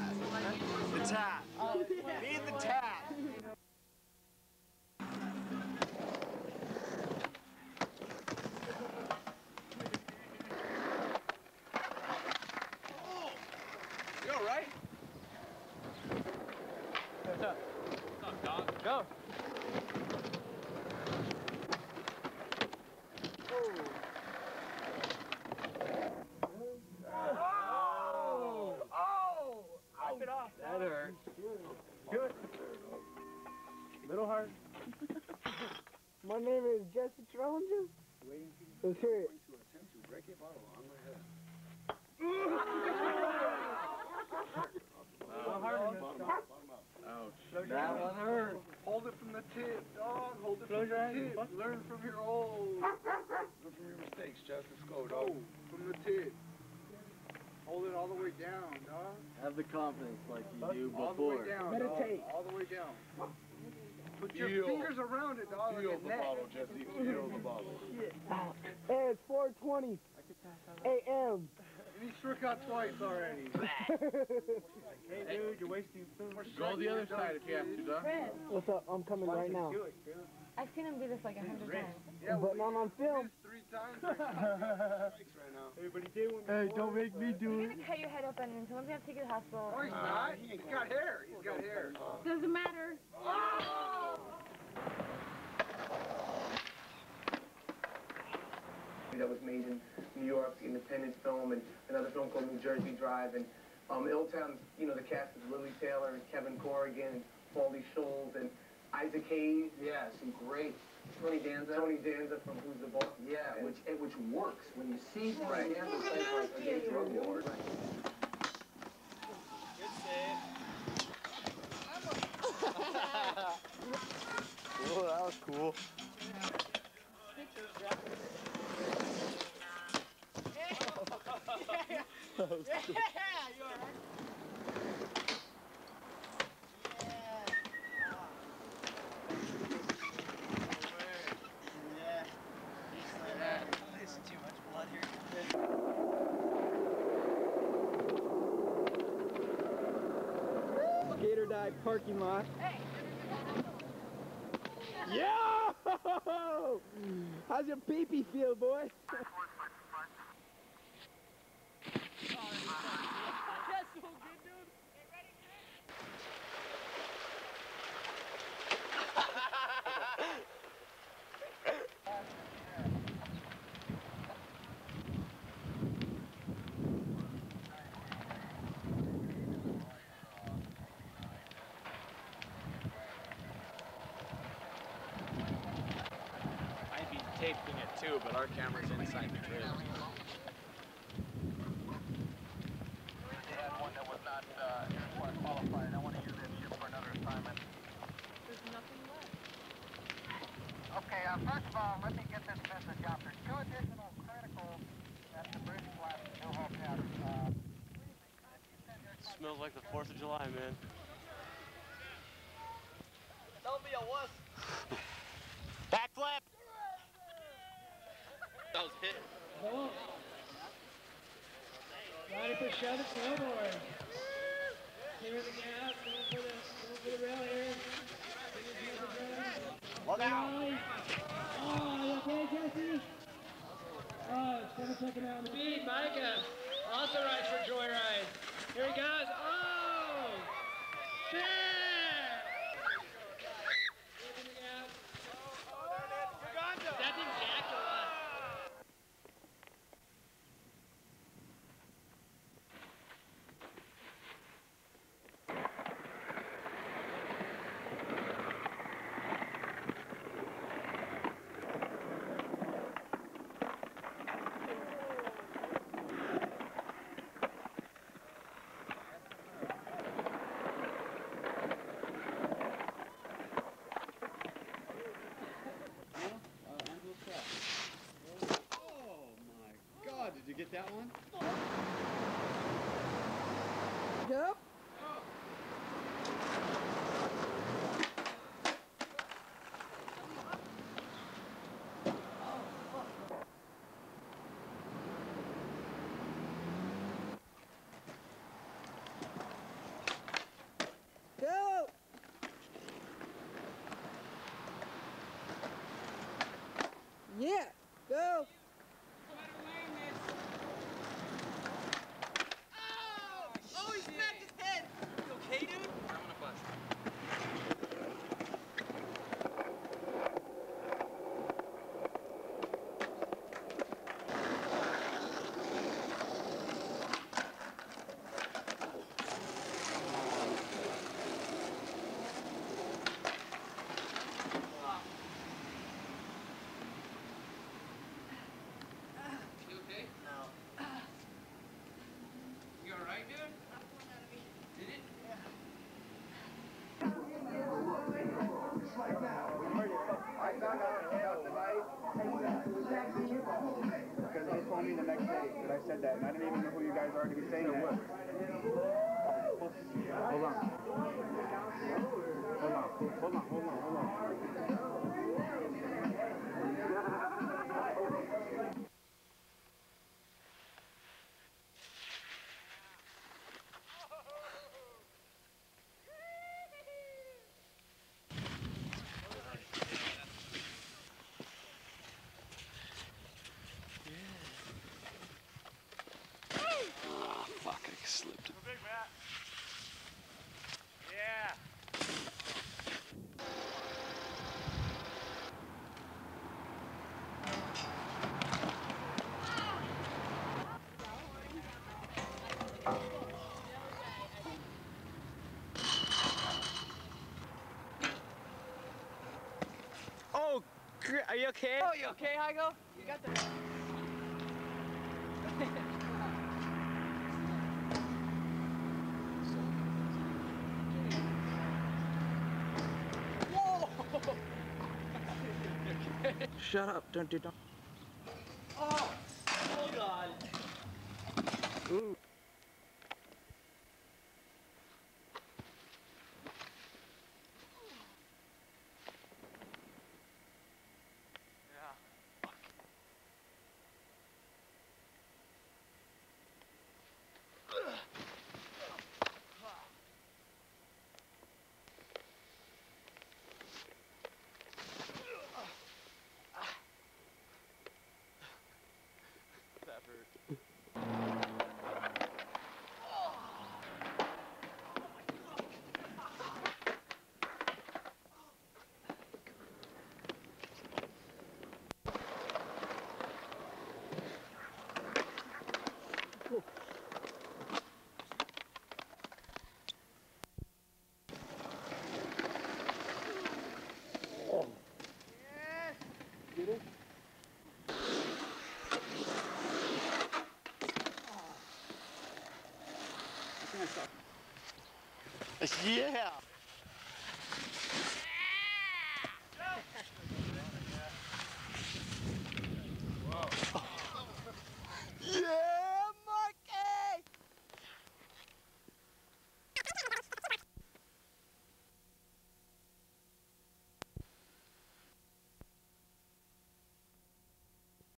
The tap. Need the tap. Oh, you all right? What's up? What's up, dog? Go. Wipe it off. That hurt. Good. Little hard. My name is Jesse Trellinger. Let's hear it. Break a bottle on my head. Bottom up. Ouch. That one hurt. Hold it from the tip, dog. Hold it from the tip. Learn from your Learn from your mistakes, Jess. Let's go, dog. Oh, from the tip. Hold it all the way down, dog. Have the confidence like you do before. All the way down, Meditate. dog. All the way down. Put your fingers around it, dog. Feel the bottle, Jesse. Feel the bottle. Hey, it's 4:20 a.m. And he struck out twice already. Hey, dude, you're wasting food. Go the other side if you have to, dog. What's up? I'm coming right now. I've seen him do this like 100 times. Yeah, but not on film. 3 times. Right now. Hey, but he did one Hey, don't make me do You're it. gonna cut your head open and someone's gonna take you to the hospital. No, he's not. He's got hair. He's got hair. Doesn't matter. That was made in New York's independent film, and another film called New Jersey Drive, and Illtown, you know, the cast is Lily Taylor and Kevin Corrigan and Paulie Scholes and Isaac Hayes. Yeah, some great Tony Danza from Who's the Boss. Yeah, and which works when you see Tony Danza play like a gay drug lord. Good save. Oh, that was cool. Yeah, you alright? There's too much blood here. Gator Dive parking lot. Hey! Yo! How's your pee-pee feel, boy? That's so good, dude. I'd be taping it too, but our camera's inside the crib. One that was not qualified. I want to use that ship for another assignment. There's nothing left. Okay, first of all, let me get this message out. There's 2 additional criticals at the bridge collapse in New Hope Town. Smells like the 4th of July, man. Don't be a wuss. Backflip! That was hit. Ready for shove it, snowboard. Clear the gap, go for the rail here. Look out! Oh, you okay, Jesse? Oh, 7-second out. Speed, Micah. Authorized for joyride. Here he goes. Oh! There! Clear the gap. That thing jacked a lot. next day that I said that, and I didn't even know who you guys are to be saying that. Hold on. Hold on. Fuck, I slipped. Big Matt. Yeah. Oh, are you okay? Oh, you okay, Hygo? You got the... Shut up, don't. Oh God. Ooh. That hurt. Yeah.